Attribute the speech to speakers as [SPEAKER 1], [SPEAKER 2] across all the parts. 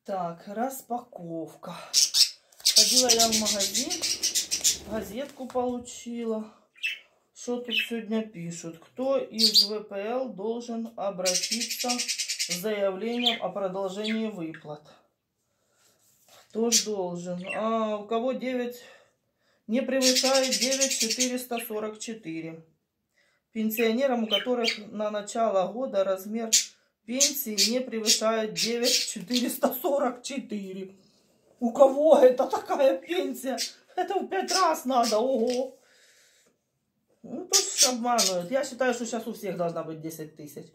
[SPEAKER 1] Так, распаковка. Ходила я в магазин, газетку получила. Что тут сегодня пишут? Кто из ВПЛ должен обратиться с заявлением о продолжении выплат? Кто ж должен? А у кого 9 не превышает 9444. Пенсионерам, у которых на начало года размер пенсии не превышает 9444. У кого это такая пенсия? Это в 5 раз надо, ого. Ну, тут обманывают. Я считаю, что сейчас у всех должна быть 10 тысяч.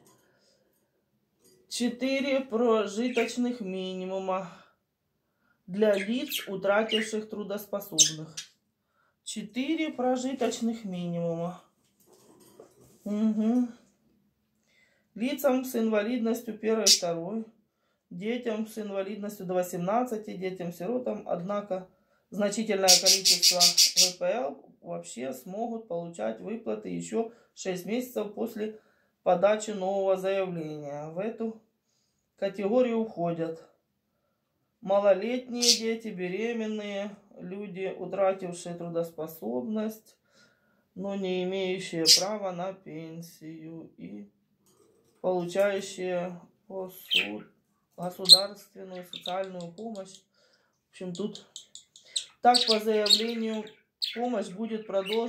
[SPEAKER 1] 4 прожиточных минимума для лиц, утративших трудоспособных. 4 прожиточных минимума. Угу. Лицам с инвалидностью 1 и 2. Детям с инвалидностью до 18, детям-сиротам. Однако значительное количество ВПЛ вообще смогут получать выплаты еще 6 месяцев после подачи нового заявления. В эту категорию входят малолетние дети, беременные, люди, утратившие трудоспособность, но не имеющие права на пенсию и получающие государственную социальную помощь. В общем, тут так по заявлению помощь будет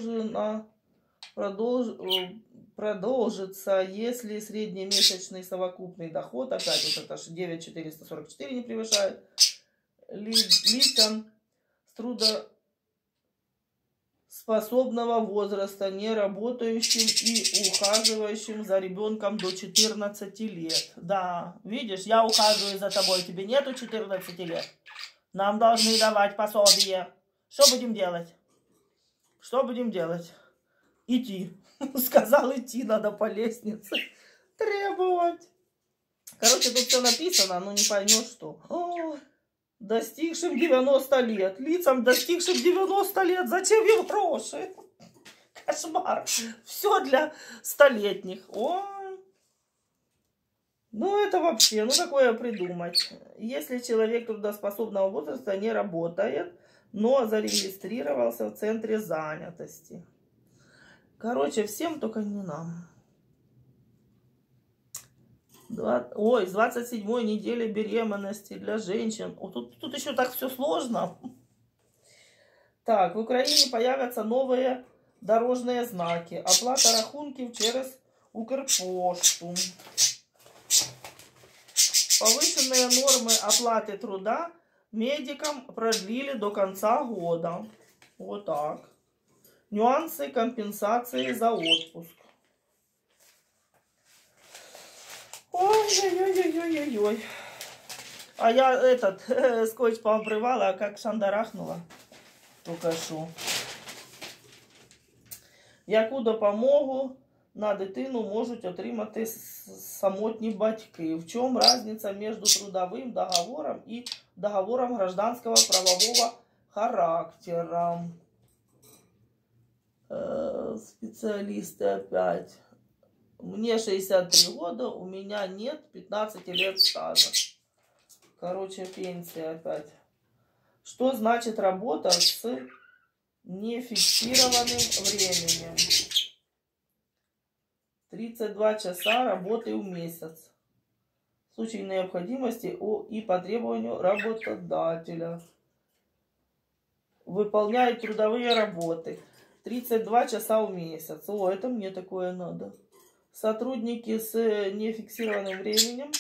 [SPEAKER 1] продолжится, если среднемесячный совокупный доход, опять вот это же 9444 не превышает, лицам с трудоспособного возраста, не работающим и ухаживающим за ребенком до 14 лет. Да, видишь, я ухаживаю за тобой, тебе нету 14 лет. Нам должны давать пособие. Что будем делать? Что будем делать? Идти. Сказал, идти надо по лестнице. Требовать. Короче, тут все написано, но не поймешь, что. О, достигшим 90 лет. Лицам, достигшим 90 лет. Зачем им гроши? Кошмар. Все для столетних. Ой. Ну, это вообще, ну, такое придумать. Если человек трудоспособного возраста не работает, но зарегистрировался в центре занятости. Короче, всем, только не нам. Ой, с 27-й недели беременности для женщин. О, тут еще так все сложно. Так, в Украине появятся новые дорожные знаки. Оплата рахунків через Укрпошту. Повышенные нормы оплаты труда медикам продлили до конца года. Вот так. Нюансы компенсации за отпуск. Ой-ой-ой-ой-ой-ой. А я этот скотч пообрывала, а как шандарахнула. Только что. Яку допомогу на дитину можуть отримати самотні батьки. В чому різниця між трудовим договором і договором гражданского правового характера? Специалисты опять. Мне 63 года, у меня нет 15 лет стажа. Короче, пенсия опять. Что значит работа с нефиксированным временем? 32 часа работы в месяц. В случае необходимости и по требованию работодателя. Выполняет трудовые работы. 32 часа в месяц. О, это мне такое надо. Сотрудники с нефиксированным временем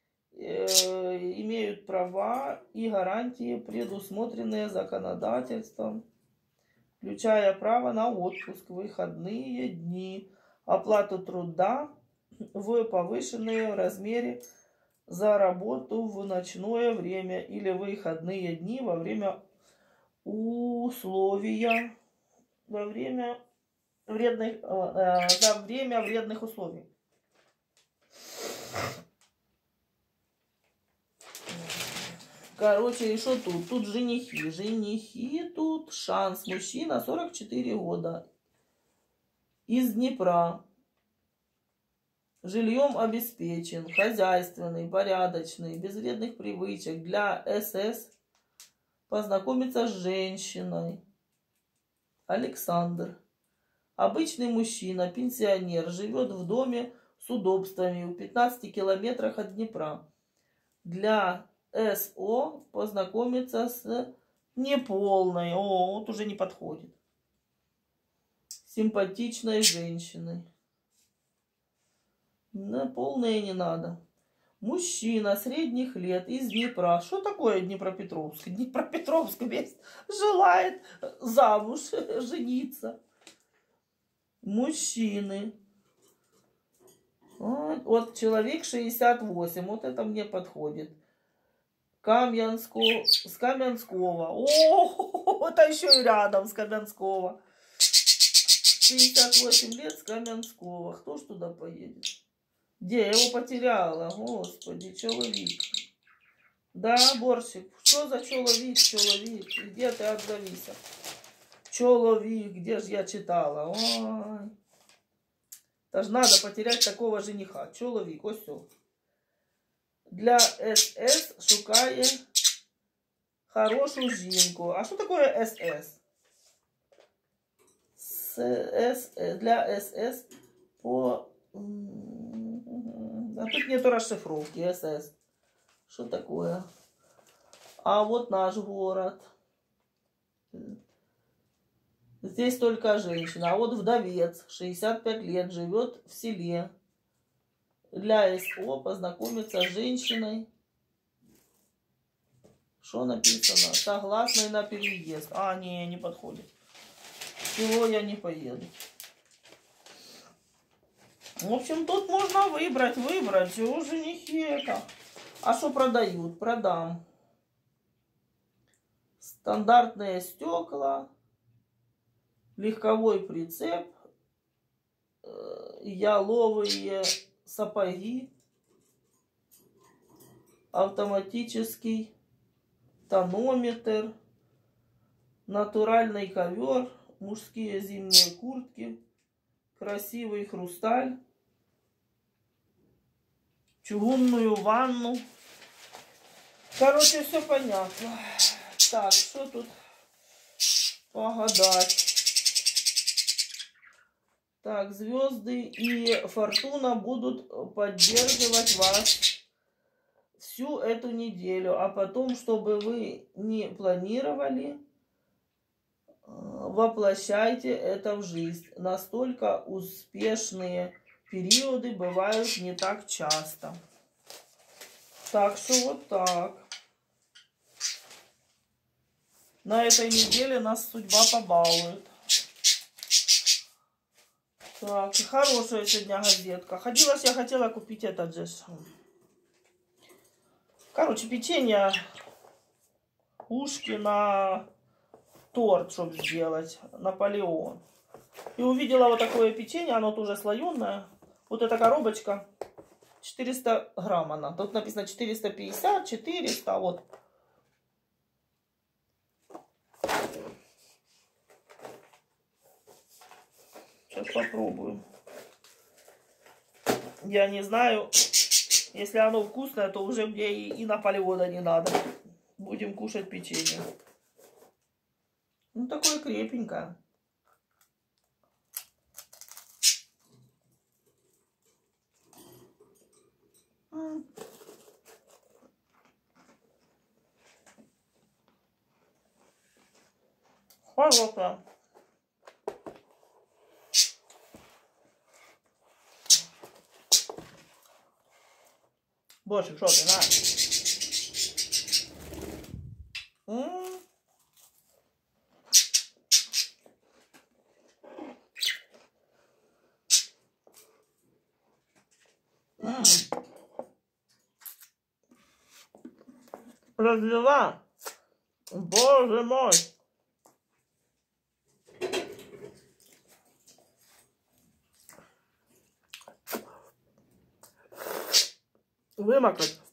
[SPEAKER 1] имеют права и гарантии, предусмотренные законодательством, включая право на отпуск, выходные дни, оплату труда в повышенном размере за работу в ночное время или выходные дни во время условия, за время вредных условий. Короче, и что тут? Тут женихи. Женихи тут. Шанс. Мужчина, 44 года. Из Днепра. Жильем обеспечен, хозяйственный, порядочный, без вредных привычек. Для СС познакомиться с женщиной. Александр. Обычный мужчина, пенсионер, живет в доме с удобствами в 15 километрах от Днепра. Для СО познакомиться с неполной. О, вот уже не подходит. Симпатичной женщиной. Да, полное не надо. Мужчина средних лет из Днепра. Что такое Днепропетровск? Днепропетровск весь желает замуж, жениться. Мужчины. Вот человек 68. Вот это мне подходит. С Каменского. О, это еще и рядом с Каменского. 68 лет с Каменского. Кто ж туда поедет? Где? Я его потеряла. Господи, человек. Да, Борщик. Что за человек? Где ты, отзовись? Человек. Где же я читала? Ой. Даже надо потерять такого жениха. Человек. Ось все. Для СС шукає хорошую жінку. А что такое СС? Для СС по... А тут нету расшифровки. СС. Что такое? А вот наш город. Здесь только женщина. А вот вдовец, 65 лет, живет в селе. Для СО познакомиться с женщиной. Что написано? Согласный на переезд. А, не подходит. Чего я не поеду. В общем, тут можно выбрать. Чего женихи это? А что продают? Продам. Стандартные стекла. Легковой прицеп. Яловые сапоги. Автоматический тонометр. Натуральный ковер. Мужские зимние куртки. Красивый хрусталь. Чугунную ванну. Короче, все понятно. Так, что тут погадать? Так, звезды и фортуна будут поддерживать вас всю эту неделю. А потом, чтобы вы не планировали, воплощайте это в жизнь. Настолько успешные периоды бывают не так часто. Так что вот так. На этой неделе нас судьба побалует. Так, хорошая сегодня газетка. Ходила, я хотела купить этот же. Короче, печенье, ушки на торт, чтобы сделать. Наполеон. И увидела вот такое печенье, оно тоже слоеное. Вот эта коробочка, 400 грамм она. Тут написано 450, 400, вот. Сейчас попробуем. Я не знаю, если оно вкусное, то уже мне и Наполеона не надо. Будем кушать печенье. Ну, такое крепенькое. Хорошее. Больше, что ты, на? Разлила. Боже мой. Вымокать.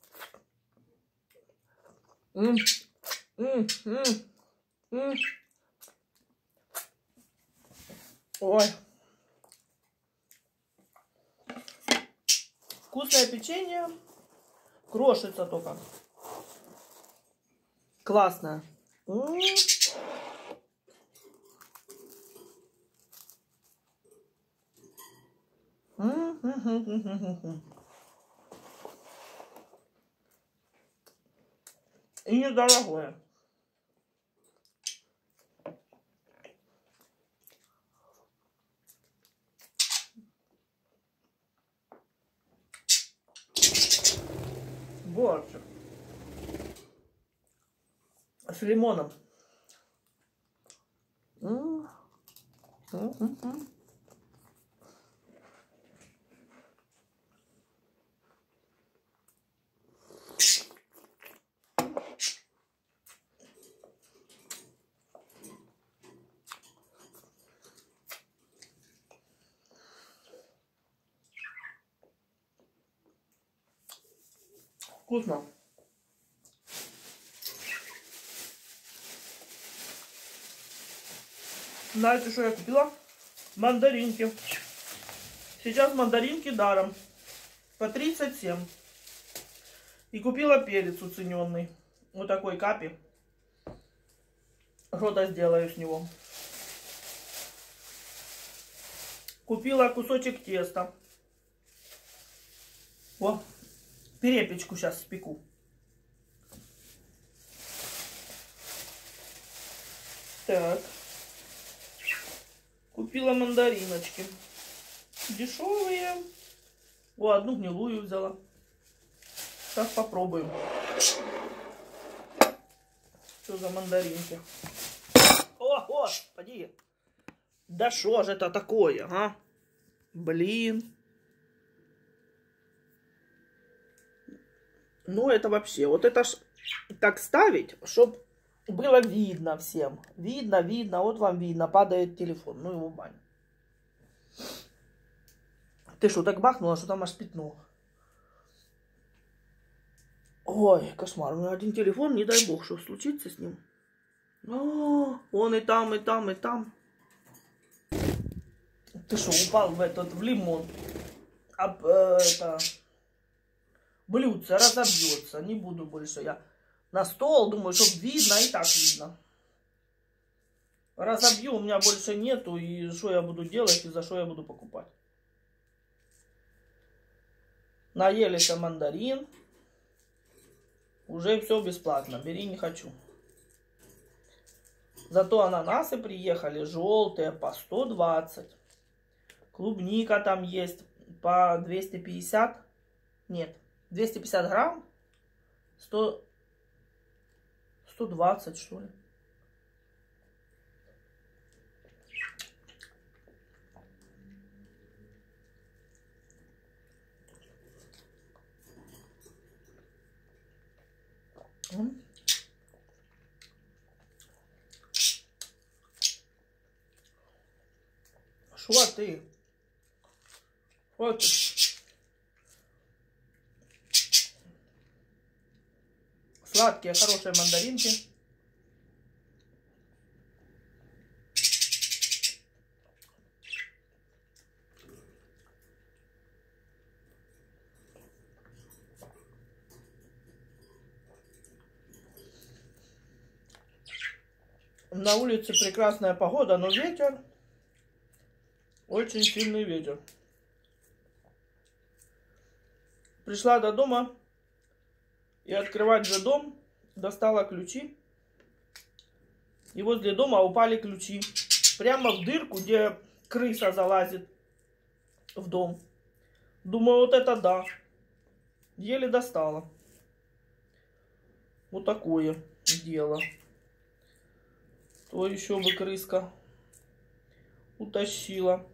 [SPEAKER 1] Ой. Вкусное печенье. Крошится только. Классное. И недорогое. Борщик. С лимоном. Вкусно. Знаете, что я купила? Мандаринки. Сейчас мандаринки даром. По 37. И купила перец уцененный. Вот такой капи. Что-то сделаю с него. Купила кусочек теста. О, перепечку сейчас спеку. Так. Купила мандариночки. Дешевые. О, одну гнилую взяла. Сейчас попробуем. Что за мандаринки? О, господи. Да что же это такое, а? Блин. Ну, это вообще, вот это ж так ставить, чтобы было видно всем. Видно, вот вам видно, падает телефон. Ну, его бань. Ты что, так бахнула, что там аж пятно? Ой, кошмар. У меня один телефон, не дай бог, что случится с ним. О, он и там, и там, и там. Ты что, упал в лимон? Это... Блюдце разобьется. Не буду больше я на стол. Думаю, чтобы видно, и так видно. Разобью, у меня больше нету. И что я буду делать, и за что я буду покупать? Наелись мандарин. Уже все бесплатно. Бери, не хочу. Зато ананасы приехали желтые по 120. Клубника там есть по 250. Нет. 250 грамм, 120, что ли. Что ты? Вот. Сладкие, хорошие мандаринки. На улице прекрасная погода, но ветер. Очень сильный ветер. Пришла до дома. И открывать же дом. Достала ключи. И возле дома упали ключи. Прямо в дырку, где крыса залазит в дом. Думаю, вот это да. Еле достала. Вот такое дело. То еще бы крыска утащила.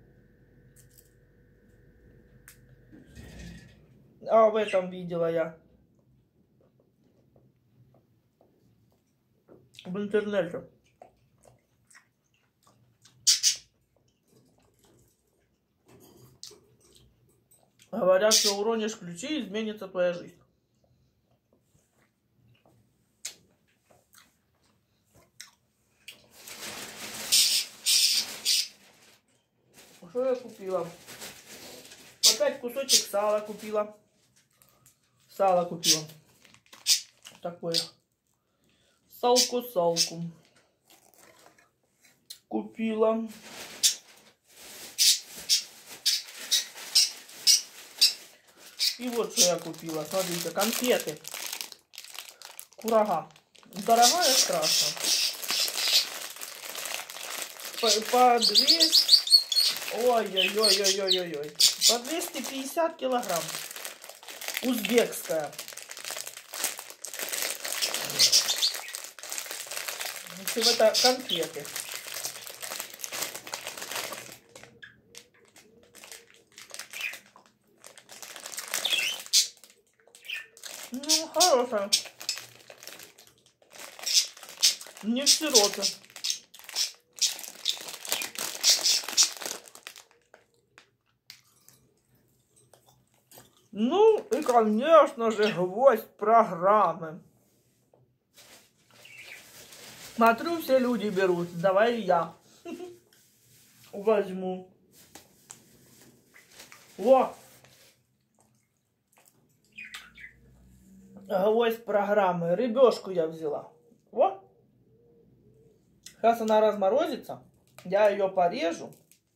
[SPEAKER 1] А в этом видела я. В интернете. Говорят, что уронишь ключи, изменится твоя жизнь. Что я купила? Вот опять кусочек сала купила. Сало купила. Такое. Салку купила. И вот что я купила. Смотрите, конфеты. Курага. Дорогая, страшно. По 200... Ой-ой-ой-ой-ой-ой. По 250 килограмм. Узбекская. В общем, это конфеты. Ну, хорошая. Не в сиропе. Ну и, конечно же, гвоздь программы. Смотрю, все люди берут. Давай и я возьму. Во! Гвоздь программы. Рыбешку я взяла. Вот. Сейчас она разморозится. Я ее порежу.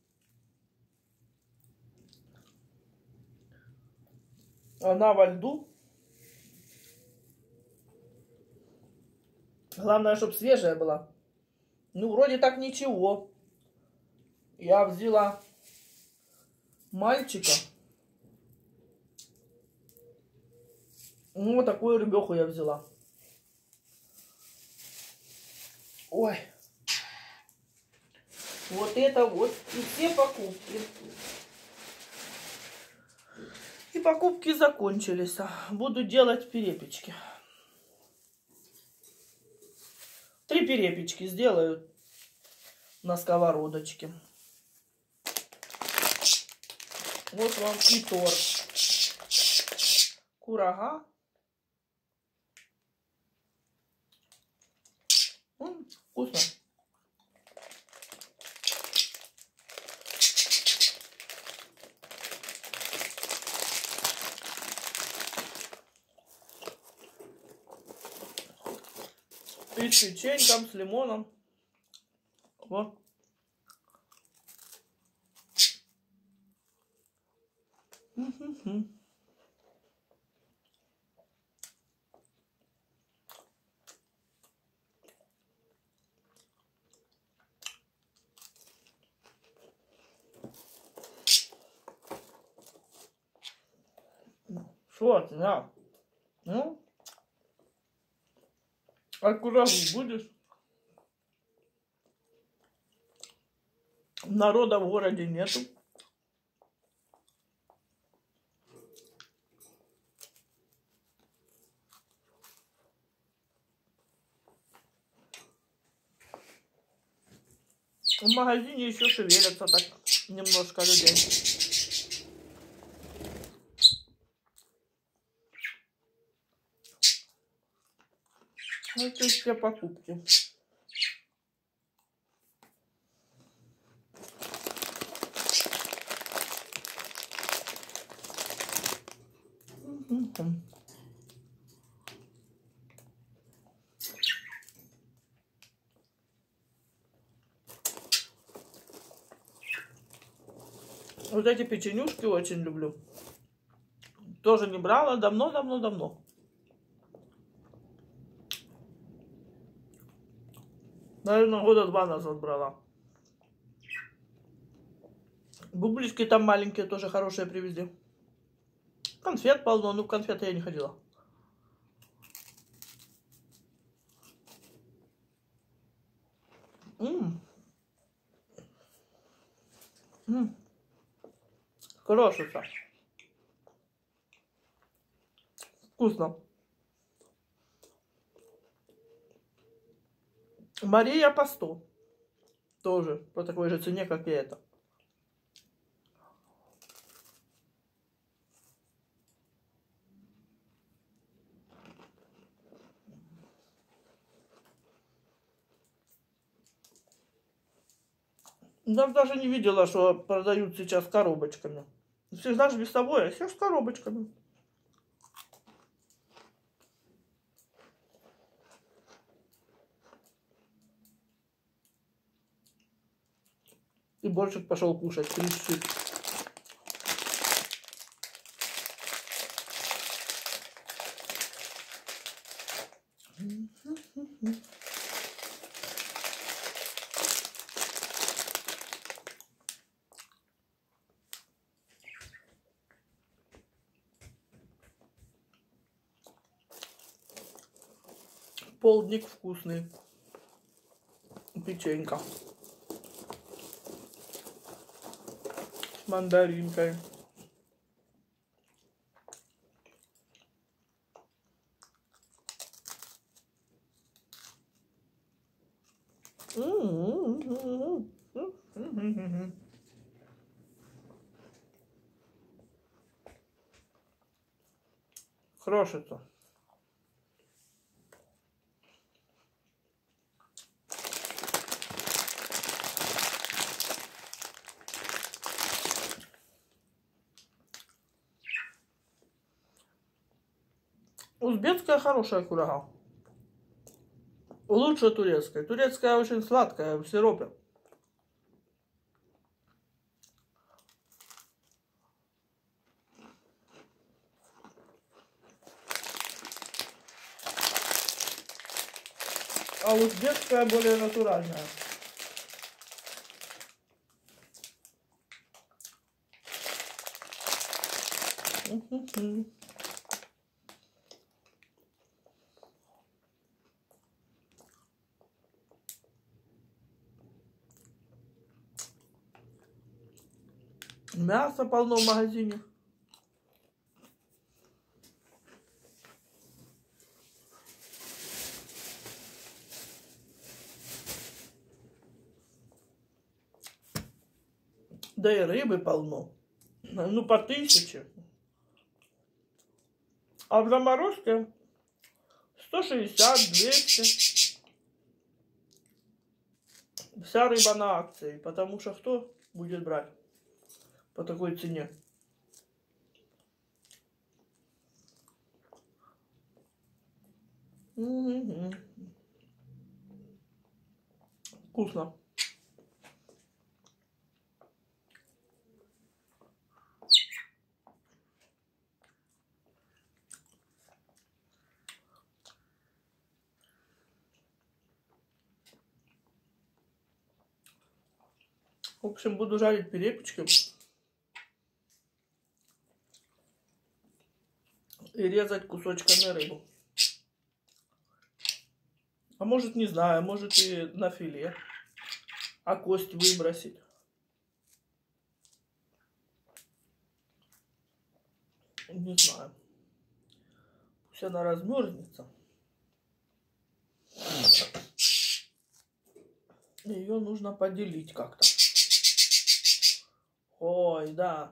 [SPEAKER 1] Она во льду. Главное, чтобы свежая была. Ну, вроде так ничего. Я взяла мальчика. Ну, вот такую рыбеху я взяла. Ой. Вот это вот. И все покупки. И покупки закончились. Буду делать перепечки. 3 перепечки сделаю на сковородочке. Вот вам и торт. Курага. Вкусно. И с печеньком, с лимоном. Вот. Что ты, да? Ну? А курагу будешь? Народа в городе нету. В магазине еще шевелятся так немножко людей. Вот и все покупки. Вот эти печенюшки очень люблю. Тоже не брала давно. Наверное, года 2 назад брала. Бублички там маленькие тоже хорошие привезли. Конфет полно, но в конфеты я не ходила. Крошится. Вкусно. Мария по 100. Тоже по такой же цене, как и это. Я даже не видела, что продают сейчас коробочками. всегда же весовое, все с коробочками. И борщик пошел кушать, трещит. Полдник вкусный. Печенька. С мандаринкой. Хорошо-то. Узбекская хорошая курага. Лучше турецкой. Турецкая очень сладкая, в сиропе. А узбекская более натуральная. Мясо полно в магазине. Да и рыбы полно. Ну, по 1000. А в заморозке 160-200. Вся рыба на акции. Потому что кто будет брать по такой цене? Вкусно. В общем, буду жарить перепечки и резать кусочками рыбу. А может, не знаю, может и на филе, а кость выбросить. Не знаю. Пусть она размерзнется. Ее нужно поделить как-то. Ой, да.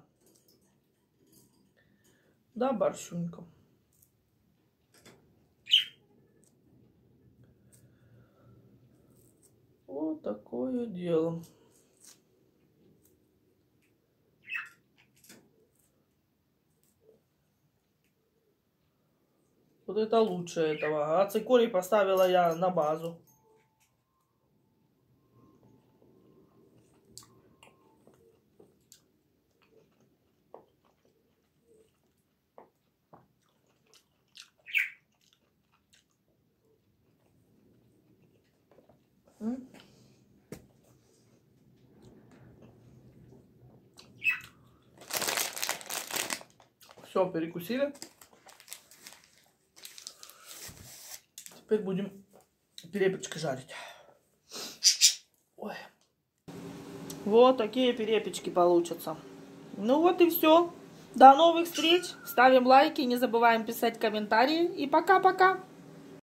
[SPEAKER 1] Да, борщунька. Вот такое дело. Вот это лучше этого. А цикорий поставила я на базу. Все, перекусили. Теперь будем перепечки жарить. Ой. Вот такие перепечки получатся. Ну вот и все. До новых встреч. Ставим лайки, не забываем писать комментарии. И пока-пока.